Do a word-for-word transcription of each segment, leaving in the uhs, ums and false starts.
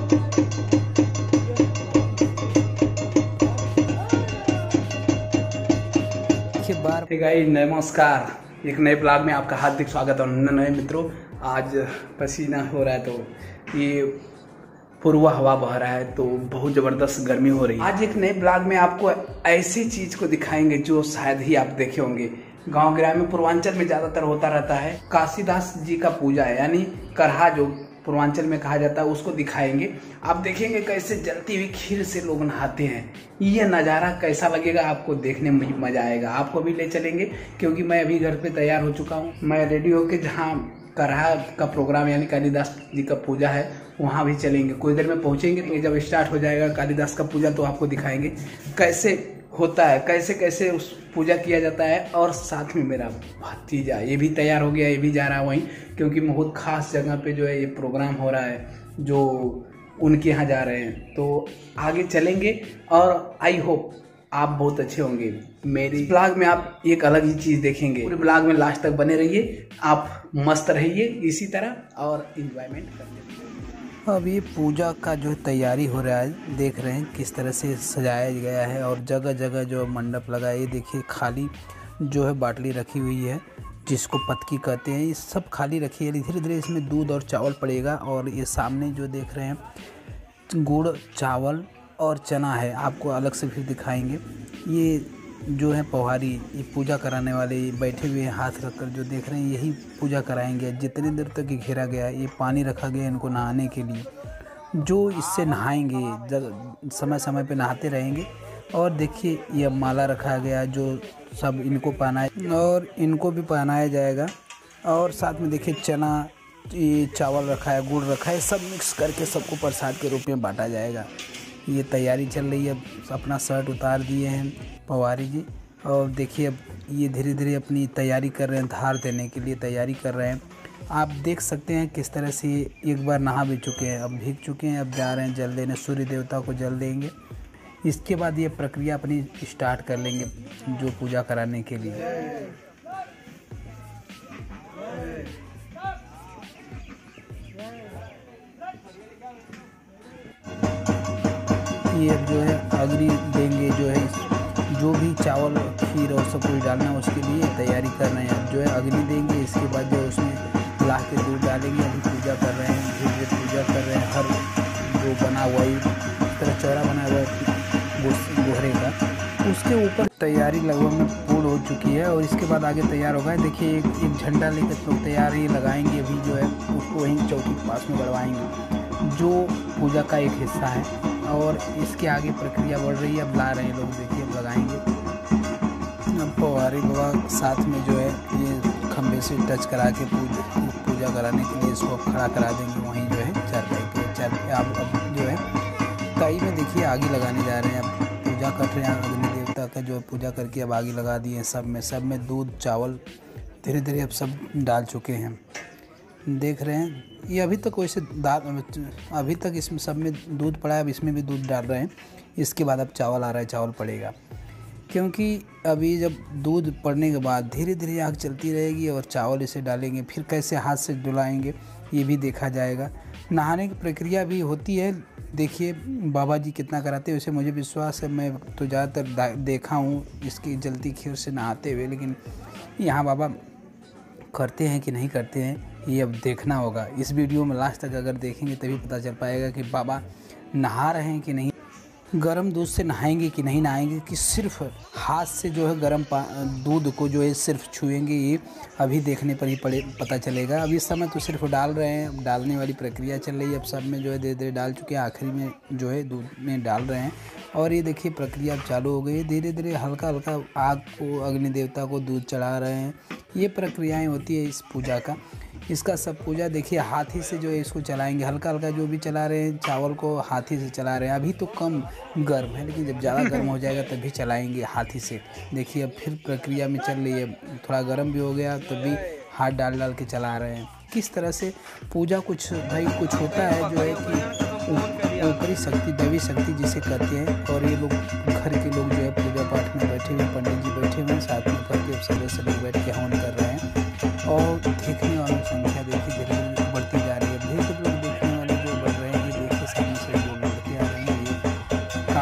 बार guys नमस्कार, एक नए ब्लॉग में आपका हार्दिक स्वागत और नए मित्रों। आज पसीना हो रहा है तो ये पूर्वा हवा बह रहा है तो बहुत ज़बरदस्त गर्मी हो रही है। आज एक नए ब्लॉग में आपको ऐसी चीज़ को दिखाएंगे जो शायद ही आप देखे होंगे। गांव ग्रामीण पूर्वांचल में ज़्यादातर होता रहता है। काशीदास जी का पूजा है, यानी करहा जो पूर्वांचल में कहा जाता है, उसको दिखाएंगे। आप देखेंगे कैसे जलती हुई खीर से लोग नहाते हैं। ये नज़ारा कैसा लगेगा आपको देखने में मज़ा आएगा। आपको भी ले चलेंगे क्योंकि मैं अभी घर पे तैयार हो चुका हूँ। मैं रेडी होके जहाँ करहा का प्रोग्राम यानी कालिदास जी का पूजा है वहाँ भी चलेंगे। कुछ देर में पहुँचेंगे। जब स्टार्ट हो जाएगा कालिदास का पूजा तो आपको दिखाएंगे कैसे होता है, कैसे कैसे उस पूजा किया जाता है। और साथ में मेरा भतीजा ये भी तैयार हो गया, ये भी जा रहा है वहीं, क्योंकि बहुत खास जगह पे जो है ये प्रोग्राम हो रहा है जो उनके यहाँ जा रहे हैं। तो आगे चलेंगे और आई होप आप बहुत अच्छे होंगे। मेरी ब्लॉग में आप एक अलग ही चीज़ देखेंगे। पूरे ब्लॉग में लास्ट तक बने रहिए, आप मस्त रहिए इसी तरह और इंजॉयमेंट करते रहिए। अब ये पूजा का जो तैयारी हो रहा है, देख रहे हैं किस तरह से सजाया गया है और जगह जगह जो मंडप लगा है। ये देखिए खाली जो है बाटली रखी हुई है जिसको पतकी कहते हैं, ये सब खाली रखी है। धीरे धीरे इसमें दूध और चावल पड़ेगा। और ये सामने जो देख रहे हैं गुड़ चावल और चना है, आपको अलग से फिर दिखाएंगे। ये जो है पौहारी, ये पूजा कराने वाले बैठे हुए हाथ रखकर जो देख रहे हैं यही पूजा कराएंगे। जितने देर तक ये घेरा गया है, ये पानी रखा गया है इनको नहाने के लिए, जो इससे नहाएंगे, जब समय समय पे नहाते रहेंगे। और देखिए ये माला रखा गया जो सब इनको पहनाए और इनको भी पहनाया जाएगा। और साथ में देखिए चना, ये चावल रखा है, गुड़ रखा है, सब मिक्स करके सबको प्रसाद के रूप में बांटा जाएगा। ये तैयारी चल रही है। अपना शर्ट उतार दिए हैं पवारी जी और देखिए अब ये धीरे धीरे अपनी तैयारी कर रहे हैं, धार देने के लिए तैयारी कर रहे हैं। आप देख सकते हैं किस तरह से एक बार नहा भी चुके हैं, अब भीग चुके हैं, अब जा रहे हैं जल देने, सूर्य देवता को जल देंगे। इसके बाद ये प्रक्रिया अपनी स्टार्ट कर लेंगे जो पूजा कराने के लिए। ये जो है अग्नि देंगे, जो है जो भी चावल खीर और सब कुछ डालना है उसके लिए तैयारी कर रहे हैं। जो है अग्नि देंगे, इसके बाद जो उसमें ला के दूध डालेंगे। अभी पूजा कर रहे हैं, धीरे धीरे पूजा कर रहे हैं। हर जो बना हुआ है इस तरह चौड़ा बना हुआ है गोहरे का, उसके ऊपर तैयारी लगभग में पूर्ण हो चुकी है। और इसके बाद आगे तैयार होगा। देखिए एक एक झंडा लेकर लोग तैयारी लगाएंगे। अभी जो है उसको वहीं चौकी के पास में बढ़वाएंगे, जो पूजा का एक हिस्सा है। और इसके आगे प्रक्रिया बढ़ रही है। अब ला रहे हैं लोग, देखिए अब लगाएंगे। अब पवारी बाबा साथ में जो है ये खम्भे से टच करा के पूजा पूजा कराने के लिए इसको खड़ा करा देंगे। वहीं जो है चारपाई पे चार आप अब जो है कई में देखिए आगे लगाने जा रहे हैं। अब पूजा कर रहे हैं अग्नि देवता का, जो पूजा करके अब आगे लगा दिए हैं। सब में सब में दूध चावल धीरे धीरे अब सब डाल चुके हैं। देख रहे हैं ये अभी तक वैसे दाल, अभी तक इसमें सब में दूध पड़ा है, अब इसमें भी दूध डाल रहे हैं। इसके बाद अब चावल आ रहा है, चावल पड़ेगा। क्योंकि अभी जब दूध पड़ने के बाद धीरे धीरे आग चलती रहेगी और चावल इसे डालेंगे, फिर कैसे हाथ से डुलाएंगे ये भी देखा जाएगा। नहाने की प्रक्रिया भी होती है। देखिए बाबा जी कितना कराते हैं, उसे मुझे विश्वास है। मैं तो ज़्यादातर देखा हूँ इसकी जलती खीर से नहाते हुए, लेकिन यहाँ बाबा करते हैं कि नहीं करते हैं ये अब देखना होगा। इस वीडियो में लास्ट तक अगर देखेंगे तभी पता चल पाएगा कि बाबा नहा रहे हैं कि नहीं, गर्म दूध से नहाएंगे कि नहीं नहाएंगे, कि सिर्फ हाथ से जो है गर्म दूध को जो है सिर्फ छुएंगे, ये अभी देखने पर ही पड़े पता चलेगा। अब इस समय तो सिर्फ डाल रहे हैं, डालने वाली प्रक्रिया चल रही है। अब सब में जो है धीरे धीरे डाल चुके हैं, आखिरी में जो है दूध में डाल रहे हैं। और ये देखिए प्रक्रिया अब चालू हो गई है। धीरे धीरे हल्का हल्का आग को, अग्नि देवता को दूध चढ़ा रहे हैं। ये प्रक्रियाएँ होती है इस पूजा का। इसका सब पूजा देखिए हाथी से जो है इसको चलाएंगे। हल्का हल्का जो भी चला रहे हैं, चावल को हाथी से चला रहे हैं। अभी तो कम गर्म है, लेकिन जब ज़्यादा गर्म हो जाएगा तभी चलाएंगे हाथी से। देखिए अब फिर प्रक्रिया में चल रही है। थोड़ा गर्म भी हो गया तभी हाथ डाल डाल के चला रहे हैं। किस तरह से पूजा कुछ भाई कुछ होता है जो है कि ऊपरी शक्ति, दैवी शक्ति जिसे कहते हैं। और ये लोग घर के लोग जो है पूजा पाठ में बैठे हुए, पंडित जी बैठे हुए हैं, साथ में घर के सदस्य लोग बैठ के हवन कर रहे हैं। और देखने वालों की संख्या देखिए धीरे धीरे बढ़ती जा रही है। धीरे धीरे लोग देखने वाले जो बढ़ रहे हैं, ये देखिए सामने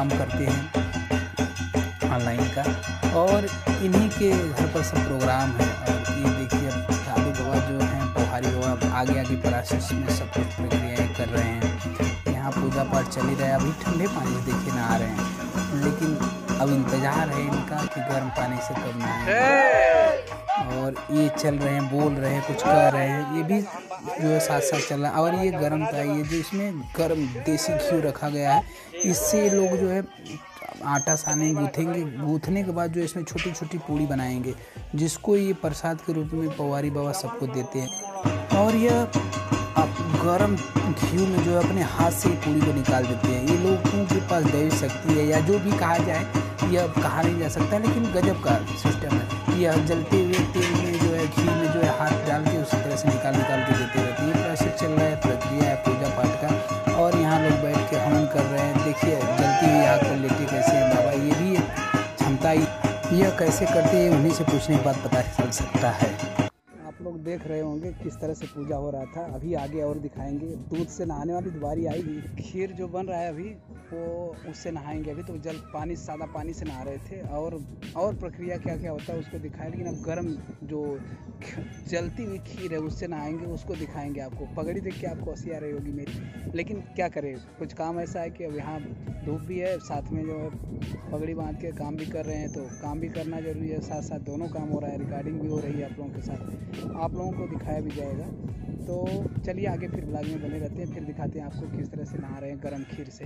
काम करते हैं ऑनलाइन का, और इन्हीं के घर पर सब प्रोग्राम है। और ये देखिए अब साधु बाबा जो हैं, पोहारी बाबा आगे आगे प्रोसेस में सब कुछ प्रक्रियाएँ कर रहे हैं। यहाँ पूजा पाठ चल ही रहा है। अभी ठंडे पानी से देखिए नहा रहे हैं, लेकिन अब इंतज़ार है इनका कि गर्म पानी से कब नहाएं। और ये चल रहे हैं, बोल रहे हैं, कुछ कर रहे हैं, ये भी जो है साथ साथ चल रहा है। और ये गर्म था, ये जो इसमें गर्म देसी घी रखा गया है, इससे लोग जो है आटा सानेंगे, गूँथेंगे। गूँथने के बाद जो इसमें छोटी छोटी पूड़ी बनाएंगे, जिसको ये प्रसाद के रूप में पवारी बाबा सबको देते हैं। और यह अब गर्म घी में जो है अपने हाथ से पूड़ी को निकाल देते हैं। ये लोगों के पास दैवी शक्ति है, या जो भी कहा जाए, यह कहा नहीं जा सकता, लेकिन गजब का सिस्टम है। यह जलते हुए तेल में जो है, घी में जो है हाथ डाल के उसी तरह से निकाल निकाल के देते रहते हैं। ये प्रोसेस चल रहा है, प्रक्रिया है पूजा पाठ का। और यहाँ लोग बैठ के हवन कर रहे हैं। देखिए जलती हुई आग पर लेटे कैसे हैं बाबा, ये भी क्षमता, यह कैसे करते हैं उन्हीं से पूछने के बाद पता चल सकता है। आप लोग देख रहे होंगे किस तरह से पूजा हो रहा था। अभी आगे और दिखाएंगे। दूध से नहाने वाली दुबारी आएगी। खीर जो बन रहा है अभी, वो उससे नहाएंगे। अभी तो जल पानी, सादा पानी से नहा रहे थे। और और प्रक्रिया क्या क्या होता है उसको दिखाएं, लेकिन अब गर्म जो जलती हुई खीर है उससे नहाएंगे, उसको दिखाएंगे आपको। पगड़ी देख के आपको हंसी आ रही होगी मेरी, लेकिन क्या करें, कुछ काम ऐसा है कि अब यहाँ धूप भी है, साथ में जो है पगड़ी बांध के काम भी कर रहे हैं, तो काम भी करना जरूरी है, साथ साथ दोनों काम हो रहा है। रिकॉर्डिंग भी हो रही है आप लोगों के साथ, आप लोगों को दिखाया भी जाएगा। तो चलिए आगे फिर ब्लॉग में बने रहते हैं, फिर दिखाते हैं आपको किस तरह से नहा रहे हैं गर्म खीर से।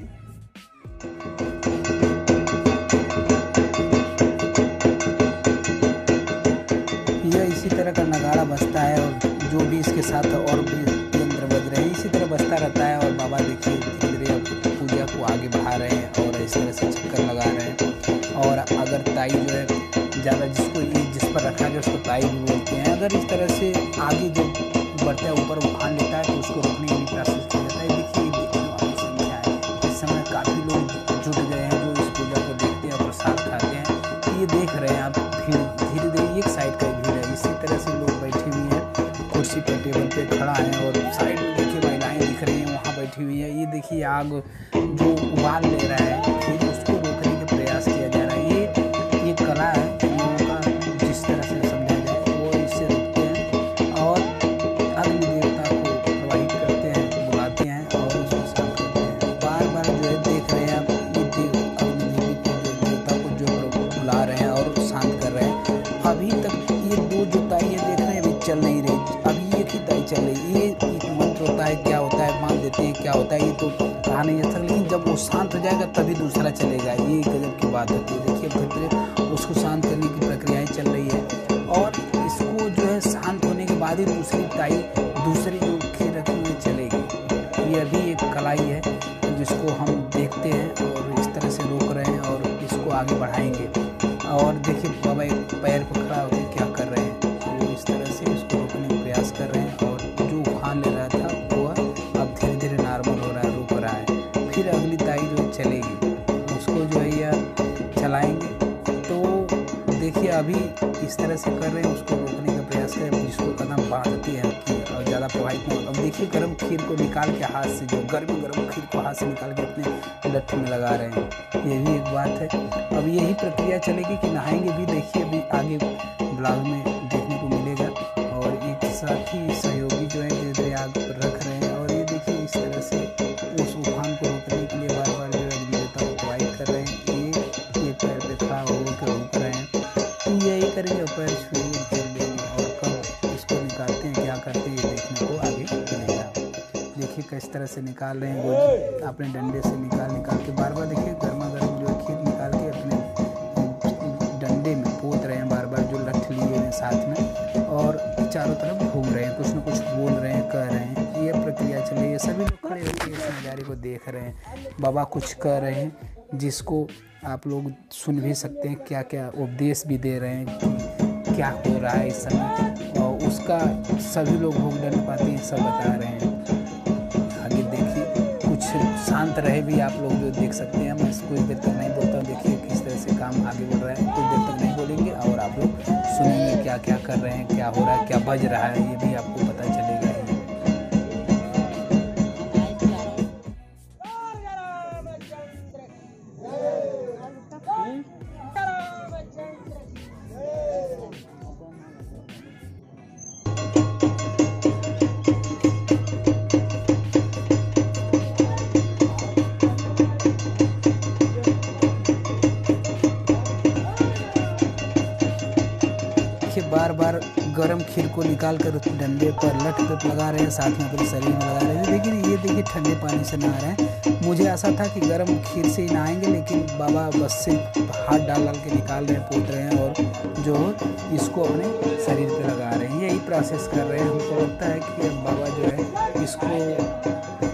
यह इसी तरह का नगाड़ा बजता है, और जो भी इसके साथ और भी यंत्र बज रहे हैं, इसी तरह बजता रहता है। और बाबा देखिए धीरे धीरे पूजा को आगे बढ़ा रहे हैं, और इस तरह से चक्कर लगा रहे हैं। और अगर ताई जो है ज़्यादा, जिसको ये जिस पर रखा गया उसको ताई भी बोलते हैं, अगर इस तरह से आगे जो बढ़ता है ऊपर उफान लेता है तो उसको रोकने के लिए प्रोसेस किया जाता है। देखिए देखने वाली संख्या है, इस समय काफ़ी लोग जुट गए हैं जो इस पूजा को देखते हैं और प्रसाद खाते हैं। ये देख रहे हैं आप, भीड़ धीरे धीरे एक साइड का भीड़ है। इसी तरह से लोग बैठे हुए हैं, कुर्सी पर टेबल पे खड़ा है, और साइड में देखिए महिलाएँ दिख रही हैं वहाँ बैठी हुई है। ये देखिए आग जो उबाल ले रहा है, फिर उसको रोकने का प्रयास किया जा रहा है। ये ये कला है लोगों का, जिस तरह से समझा जाए वो इससे रुकते हैं और अग्नि देवता को प्रवाहित करते हैं, बुलाते हैं और उसको शांत करते हैं। बार बार जो है देख रहे हैं आप, ये देव अग्नि देवी को, जो देवता को जो बुला रहे हैं और शांत कर रहे हैं। अभी तक ये दो जो ताइयाँ देख रहे हैं अभी चल नहीं रही, अभी एक ही ताई चल रही है। ये एक मंत्र होता है, क्या होता है मान देते हैं, क्या होता है ये तो कहा नहीं जा सकता, लेकिन जब वो शांत हो जाएगा तभी दूसरा चलेगा। ये गजब की बात होती है। देखिए धीरे उसको शांत करने की प्रक्रियाएं चल रही है, और इसको जो है शांत होने के बाद ही दूसरी ताई दूसरी जो खीर रखी हुई चलेगी। ये भी एक कलाई है जिसको हम देखते हैं, और इस तरह से रोक रहे हैं और इसको आगे बढ़ाएंगे। और देखिए बाबा एक पैर पर खड़ा होकर क्या कर रहे हैं, वो इस तरह से इसको रोकने का प्रयास कर रहे हैं। और जो उफान ले रहा था वो अब धीरे धीरे नॉर्मल हो रहा है, रुक रहा है। फिर अगली ताई जो चलेगी उसको जो है यह चलाएंगे। तो देखिए अभी इस तरह से कर रहे हैं, उसको रोकने का प्रयास करें, जिसको कदम बांधती है कि ज़्यादा प्रभावित नहीं हो। अब देखिए गर्म खीर को निकाल के हाथ से, जो गर्म गर्म खीर को हाथ से निकाल के अपने लठ में लगा रहे हैं, ये भी एक बात है। अब यही प्रक्रिया चलेगी कि नहाएंगे भी। देखिए अभी आगे ब्लॉग में देखने को मिलेगा। और एक साथी सहयोगी जो है धीरे धीरे आग पर रख रहे हैं, और ये देखिए इस तरह से उस उफान को रोकने के लिए बार बार जो है देवता को प्रोवाइड कर रहे हैं। ये ये पैर पे खड़ा होकर रोक रहे हैं, तो यही करेंगे, पैर छुए चल देंगे। और कब इसको निकालते हैं, क्या करते हैं, ये देखने को आगे मिलेगा। देखिए किस तरह से निकाल रहे हैं, गोजी अपने डंडे से निकाल निकाल के बार बार। देखिए गर्मा गर्म जो खीर निकाल के अपने डंडे में पोत रहे हैं बार बार, जो लठ लिए हैं साथ में, और चारों तरफ घूम रहे हैं, कुछ न कुछ बोल रहे हैं, कह रहे हैं। ये प्रक्रिया चल रही है, सभी लोग खड़े होकर इस नज़ारे को देख रहे हैं। बाबा कुछ कह रहे हैं जिसको आप लोग सुन भी सकते हैं, क्या क्या उपदेश भी दे रहे हैं कि क्या हो रहा है इस समय, और उसका सभी लोग भोग दंड पाते हैं, सब बता रहे हैं। आगे देखिए कुछ शांत रहे भी आप लोग जो देख सकते हैं। मैं कुछ देर तक नहीं बोलता हूँ, देखिए किस तरह से काम आगे बढ़ रहा है। कुछ देर तक नहीं बोलेंगे और आप लोग सुनेंगे क्या क्या कर रहे हैं, क्या हो रहा है, क्या बज रहा है, ये भी आपको पता चलेगा ही। खीर को निकाल कर डंडे पर लट लट लगा रहे हैं, साथ में अपने शरीर में लगा रहे हैं। लेकिन ये देखिए ठंडे पानी से नहा रहे हैं। मुझे आशा था कि गर्म खीर से ही नहाएंगे, लेकिन बाबा बस से हाथ डाल डाल के निकाल रहे हैं, पोत रहे हैं और जो इसको अपने शरीर पे लगा रहे हैं। यही प्रोसेस कर रहे हैं। हमको लगता है कि अब बाबा जो है इसको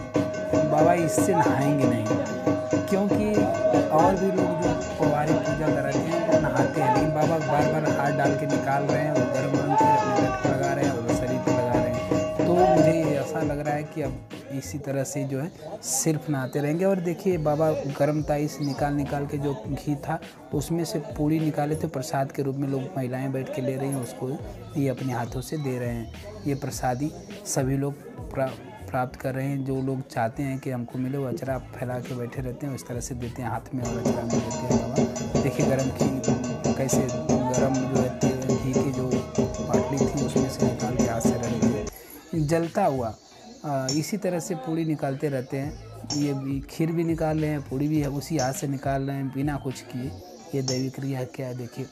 बाबा इससे नहाएंगे नहीं, क्योंकि और भी लोग जो पवारी पूजा कराते हैं वो नहाते हैं, लेकिन बाबा बार बार हाथ डाल के निकाल रहे हैं और गर्म गर्म खीर अपने लट पे लगा रहे हैं और शरीर पे लगा रहे हैं। तो मुझे ऐसा लग रहा है कि अब इसी तरह से जो है सिर्फ नहाते रहेंगे। और देखिए बाबा गर्म ताई से निकाल निकाल के जो घी था उसमें से पूड़ी निकाले थे, प्रसाद के रूप में लोग महिलाएं बैठ के ले रही हैं, उसको ये अपने हाथों से दे रहे हैं। ये प्रसादी सभी लोग प्रा, प्राप्त कर रहे हैं। जो लोग चाहते हैं कि हमको मिले वो अचरा फैला के बैठे रहते हैं, उस तरह से देते हैं हाथ में और अचरा में देते हैं बाबा। देखिए गर्म घी कैसे गर्म जो है घी की जो पाटली थी उसमें से निकाल के हाथ से रख दिए जलता हुआ। आ, इसी तरह से पूड़ी निकालते रहते हैं। ये भी खीर भी निकाल रहे हैं, पूड़ी भी है उसी हाथ से निकाल रहे हैं बिना कुछ किए। ये दैवी क्रिया क्या है, देखिए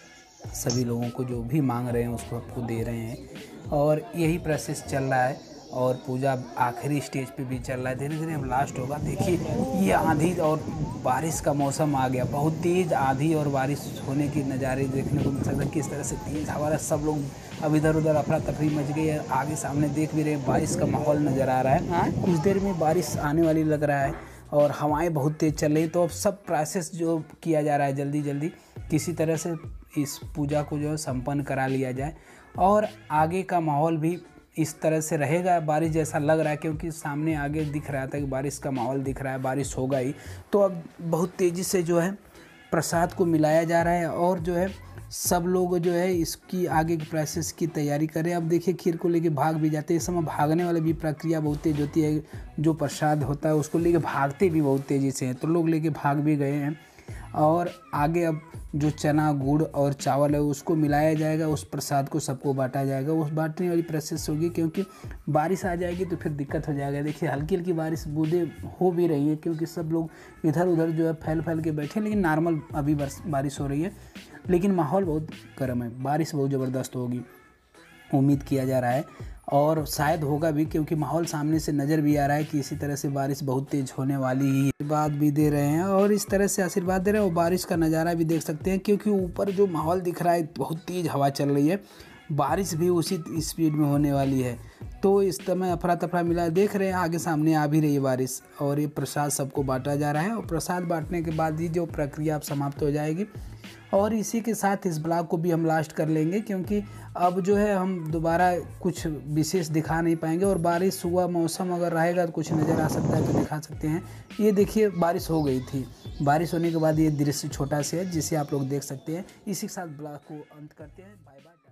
सभी लोगों को जो भी मांग रहे हैं उसको आपको दे रहे हैं और यही प्रोसेस चल रहा है। और पूजा आखिरी स्टेज पे भी चल रहा है, धीरे धीरे अब लास्ट होगा। देखिए ये आंधी और बारिश का मौसम आ गया, बहुत तेज़ आंधी और बारिश होने की नज़ारे देखने को मिल सकता है। किस तरह से तेज़ हवा, सब लोग अब इधर उधर अफरा तफरी मच गई है। आगे सामने देख भी रहे हैं, बारिश का माहौल नज़र आ रहा है। कुछ देर में बारिश आने वाली लग रहा है और हवाएं बहुत तेज़ चल रही। तो अब सब प्रोसेस जो किया जा रहा है जल्दी जल्दी किसी तरह से इस पूजा को जो है संपन्न करा लिया जाए और आगे का माहौल भी इस तरह से रहेगा। बारिश जैसा लग रहा है क्योंकि सामने आगे दिख रहा था कि बारिश का माहौल दिख रहा है, बारिश होगा ही। तो अब बहुत तेज़ी से जो है प्रसाद को मिलाया जा रहा है और जो है सब लोग जो है इसकी आगे की प्रोसेस की तैयारी करें। अब देखिए खीर को लेके भाग भी जाते हैं। इस समय भागने वाली भी प्रक्रिया बहुत तेज़ होती है। जो प्रसाद होता है उसको लेके भागते भी बहुत तेज़ी से हैं, तो लोग लेके भाग भी गए हैं। और आगे अब जो चना गुड़ और चावल है उसको मिलाया जाएगा, उस प्रसाद को सबको बांटा जाएगा। उस बांटने वाली प्रोसेस होगी क्योंकि बारिश आ जाएगी तो फिर दिक्कत हो जाएगा। देखिए हल्की हल्की बारिश बूंदे हो भी रही है क्योंकि सब लोग इधर उधर जो है फैल फैल के बैठे, लेकिन नॉर्मल अभी बारिश हो रही है। लेकिन माहौल बहुत गर्म है, बारिश बहुत ज़बरदस्त होगी उम्मीद किया जा रहा है और शायद होगा भी क्योंकि माहौल सामने से नज़र भी आ रहा है कि इसी तरह से बारिश बहुत तेज़ होने वाली ही। आशीर्वाद भी दे रहे हैं और इस तरह से आशीर्वाद दे रहे हैं और बारिश का नज़ारा भी देख सकते हैं क्योंकि ऊपर जो माहौल दिख रहा है बहुत तेज़ हवा चल रही है, बारिश भी उसी स्पीड में होने वाली है। तो इस समय अफरा तफरा मिला देख रहे हैं, आगे सामने आ भी रही है बारिश और ये प्रसाद सबको बांटा जा रहा है और प्रसाद बांटने के बाद ही जो प्रक्रिया अब समाप्त हो जाएगी। और इसी के साथ इस ब्लॉग को भी हम लास्ट कर लेंगे क्योंकि अब जो है हम दोबारा कुछ विशेष दिखा नहीं पाएंगे और बारिश हुआ मौसम अगर रहेगा तो कुछ नज़र आ सकता है तो दिखा सकते हैं। ये देखिए बारिश हो गई थी, बारिश होने के बाद ये दृश्य छोटा सा है जिसे आप लोग देख सकते हैं। इसी के साथ ब्लॉग को अंत करते हैं। Bye bye.